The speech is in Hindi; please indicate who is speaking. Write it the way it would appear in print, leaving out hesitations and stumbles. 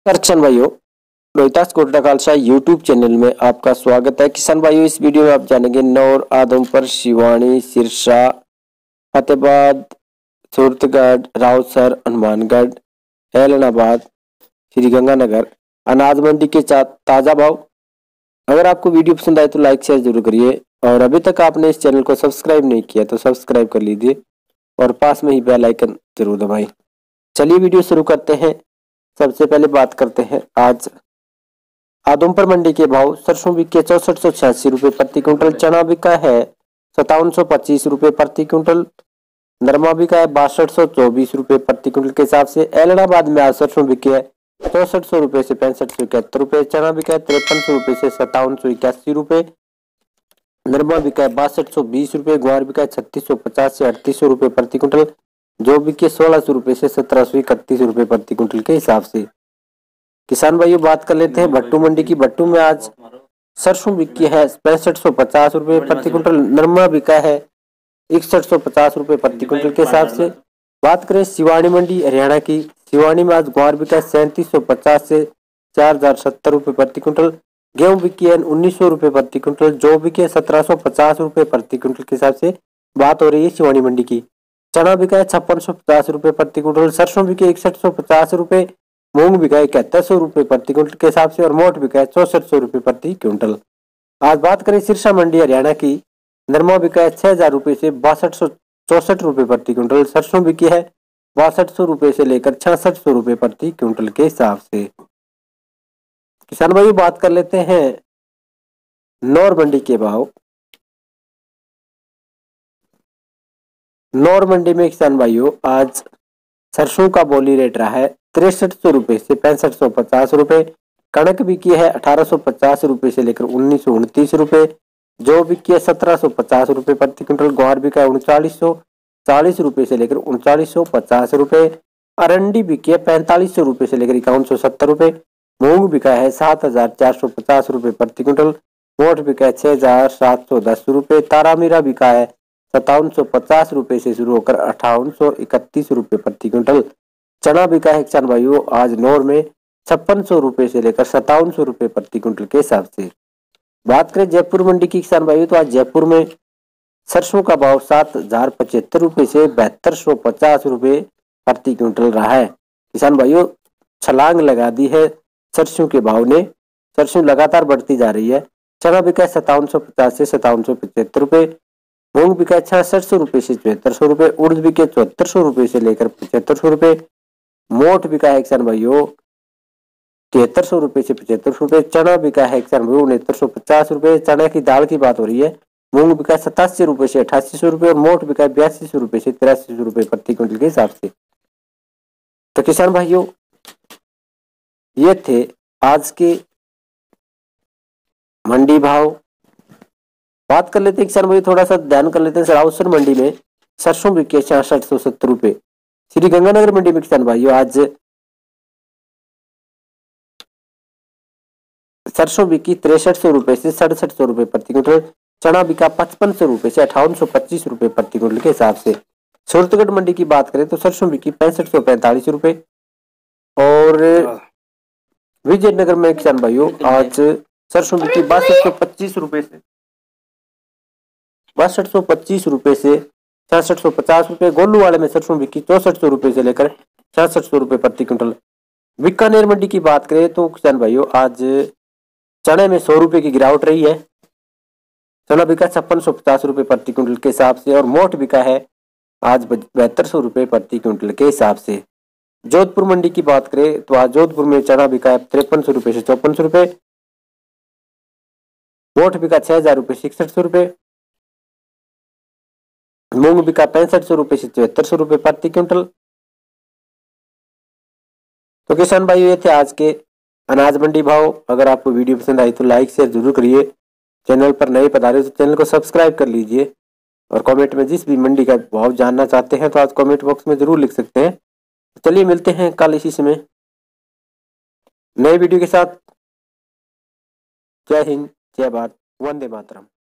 Speaker 1: किसान भाइयों, रोहितास कोटा खालसा यूट्यूब चैनल में आपका स्वागत है। किसान भाइयों, इस वीडियो में आप जानेंगे नौर, आदमपुर, शिवानी, सिरसा, फतेहाबाद, सूरतगढ़, राउतसर, हनुमानगढ़, ऐलनाबाद, श्रीगंगानगर अनाज मंडी के ताजा भाव। अगर आपको वीडियो पसंद आए तो लाइक शेयर जरूर करिए और अभी तक आपने इस चैनल को सब्सक्राइब नहीं किया तो सब्सक्राइब कर लीजिए और पास में ही बेल आइकन जरूर दबाएं। चलिए वीडियो शुरू करते हैं। सबसे पहले बात करते हैं आज आदमपुर मंडी के भाव। सरसों बिके 6486 रुपए प्रति क्विंटल, चना बिका है 5725 रुपए प्रति क्विंटल, नरमा बिका है 6224 रुपए प्रति क्विंटल के हिसाब से। ऐलनाबाद में आज सरसों बिके है 6400 रुपए से 6571 रुपए, चना बिका है 5300 रुपए से 5781 रुपए, नरमा बिका है 6220 रुपए, ग्वार बिका है 3650 से 3800 रुपए प्रति क्विंटल, जो बिके 1600 रुपए से 1731 रुपए प्रति क्विंटल के हिसाब से। किसान भाइयों, बात कर लेते हैं भट्टू मंडी की। भट्टू में आज सरसों बिकी है 6550 रुपए प्रति क्विंटल, नरमा बिका है 6150 रुपए प्रति क्विंटल के हिसाब से। बात करें शिवानी मंडी हरियाणा की, शिवानी में आज ग्वार बिका है 3750 से 4070 रुपए प्रति क्विंटल, गेहूं बिकी है 1900 रुपए प्रति क्विंटल, जो बिके 1750 रुपए प्रति क्विंटल के हिसाब से बात हो रही है शिवानी मंडी की। चना बिका है 5650 रुपए प्रति क्विंटल, सरसों बिके 6150 रुपए, मूंग बिका है 7100 रुपए प्रति क्विंटल के हिसाब से और मोट बिका है 6400 रुपए प्रति क्विंटल। आज बात करें सिरसा मंडी हरियाणा की, नरमा बिका है 6000 रुपए से 6264 रुपए प्रति क्विंटल, सरसों बिकी है 6200 रुपए से लेकर 6600 रुपए प्रति क्विंटल के हिसाब से। किसान भाई, बात कर लेते हैं नौर मंडी के भाव। नौर मंडी में किसान भाइयों आज सरसों का बोली रेट रहा है 6300 रुपए से 6550 रुपए, कणक बिकी है 1850 रुपए से लेकर 1929 रुपए, जो बिकी है 1750 रुपए प्रति क्विंटल, ग्वार बिका है 3940 रुपए से लेकर 3950 रुपए, अरंडी बिकी है 4500 रुपए से लेकर 5170 रुपए, मूंग बिका है 7450 रुपए प्रति क्विंटल, मोट बिका है 6710 रुपए, तारामीरा बिका है 5750 रुपए से शुरू होकर 5831 रुपए प्रति क्विंटल, चना बिका है किसान भाइयों आज नौर में 5600 रुपए से लेकर 5700 रुपए प्रति क्विंटल के हिसाब से। बात करें जयपुर मंडी की किसान भाइयों, तो आज जयपुर में सरसों का भाव 7075 रुपए से 7250 रुपए प्रति क्विंटल रहा है। किसान भाइयों, छलांग लगा दी है सरसों के भाव ने, सरसों लगातार बढ़ती जा रही है। चना बिका है 5750 से 5775 रुपए, मूंग बिका है 6600 रुपए से 7400 रुपए, उड़द बिके 7400 रुपए से लेकर 7500 रुपए, मोट बिका है किसान भाइयों 7300 रुपए से 7500 रुपए, चना बिका है किसान भाइयों 6950 रुपए, चना की दाल की बात हो रही है, मूंग बिका है 87 रुपए से 8800 रुपए और मोट बिका है 8200 रुपए से 8300 रुपए प्रति क्विंटल के हिसाब से। तो किसान भाइयों, ये थे आज के मंडी भाव। बात कर लेते हैं किसान भाई, थोड़ा सा ध्यान कर लेते हैं। राउतसर मंडी में सरसों बिकी है 6670 रुपए, श्रीगंगानगर मंडी में किसान भाइयों आज सरसों बिकी 6300 रुपए से 6700 रुपए प्रति क्विंटल, चना बिका 5500 रुपए से 5825 रुपए प्रति क्विंटल के हिसाब से। सूरतगढ़ मंडी की बात करें तो सरसों बिकी 6545 रुपए और विजयनगर में किसान भाइयों आज सरसों बिकी 6225 रुपए से 6225 रुपए से 6650 रुपए। गोलू वाले में सरसों बिकी 6400 रुपए से लेकर 6600 रुपए प्रति क्विंटल। बीकानेर मंडी की बात करें तो किसान भाइयों आज चने में 100 रुपए की गिरावट रही है, चना बिका 5650 रुपए प्रति क्विंटल के हिसाब से और मोट बिका है आज 7200 रुपए प्रति क्विंटल के हिसाब से। जोधपुर मंडी की बात करें तो आज जोधपुर में चना बिका है 5300 रुपए से 5400 रुपए, मोट बिका 6000 रुपए से 6100 रुपए, मूंग बिका 6500 रुपए से 7400 रुपए प्रति क्विंटल। तो किसान भाई, ये थे आज के अनाज मंडी भाव। अगर आपको वीडियो पसंद आई तो लाइक शेयर जरूर करिए, चैनल पर नए पधारे तो चैनल को सब्सक्राइब कर लीजिए और कमेंट में जिस भी मंडी का भाव जानना चाहते हैं तो आज कमेंट बॉक्स में जरूर लिख सकते हैं। चलिए मिलते हैं कल इसी समय नए वीडियो के साथ। जय हिंद, जय भारत, वंदे मातरम।